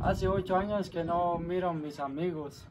Hace 8 años que no miro a mis amigos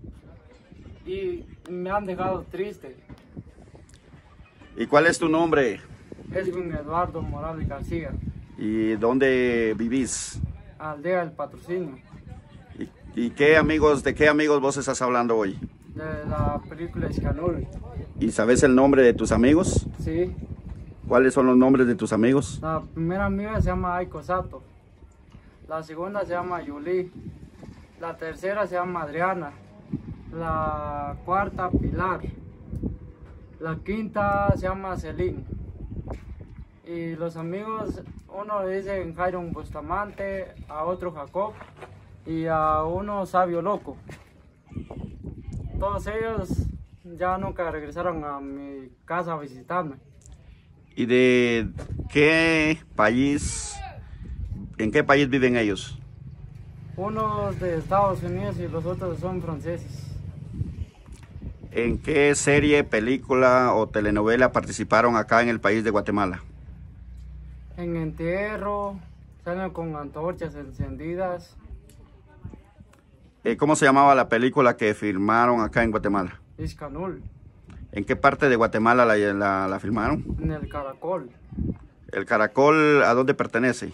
y me han dejado triste. ¿Y cuál es tu nombre? Edwin Eduardo Morales García, ¿Y dónde vivís? Aldea del Patrocinio, ¿Y qué amigos, de qué amigos vos estás hablando hoy? de la película Escanul. ¿Y sabes el nombre de tus amigos? Sí, ¿Cuáles son los nombres de tus amigos? la primera amiga se llama Aiko Sato, la segunda se llama Yuli, la tercera se llama Adriana, la cuarta Pilar, la quinta se llama Celine. Y los amigos, uno le dicen Jairo Bustamante, a otro Jacob y a uno Sabio Loco. Todos ellos ya nunca regresaron a mi casa a visitarme. ¿Y de qué país, en qué país viven ellos? Unos de Estados Unidos y los otros son franceses. ¿En qué serie, película o telenovela participaron acá en el país de Guatemala? En entierro, salen con antorchas encendidas. ¿Cómo se llamaba la película que filmaron acá en Guatemala? Iscanul, ¿En qué parte de Guatemala la filmaron? en el Caracol. ¿El Caracol a dónde pertenece?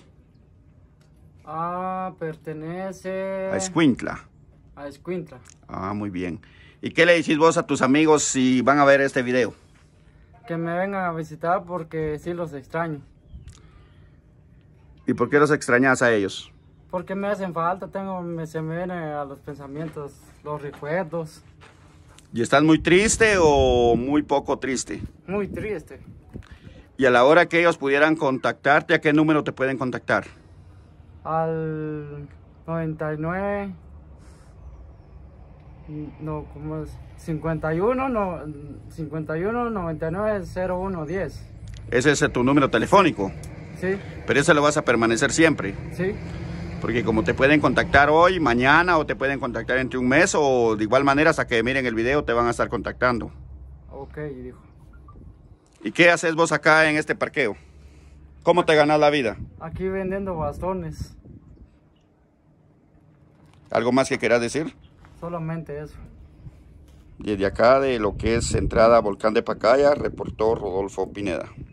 Pertenece A Escuintla. a Escuintla. Ah, muy bien. ¿Y qué le decís vos a tus amigos si van a ver este video? Que me vengan a visitar porque sí los extraño. ¿Y por qué los extrañas a ellos? Porque me hacen falta, se me vienen a los pensamientos, los recuerdos. ¿Y estás muy triste o muy poco triste? Muy triste. Y a la hora que ellos pudieran contactarte, ¿a qué número te pueden contactar? Al 99, no, ¿cómo es? 51, no, 51 99 01 10. Ese es tu número telefónico, Sí, pero ese lo vas a permanecer siempre. sí, Porque como te pueden contactar hoy, mañana, o te pueden contactar entre un mes, o de igual manera hasta que miren el video te van a estar contactando. ok, dijo. ¿Y qué haces vos acá en este parqueo? ¿Cómo te ganas la vida? Aquí vendiendo bastones, ¿Algo más que quieras decir? solamente eso. Desde acá de lo que es entrada Volcán de Pacaya, reportó Rodolfo Pineda.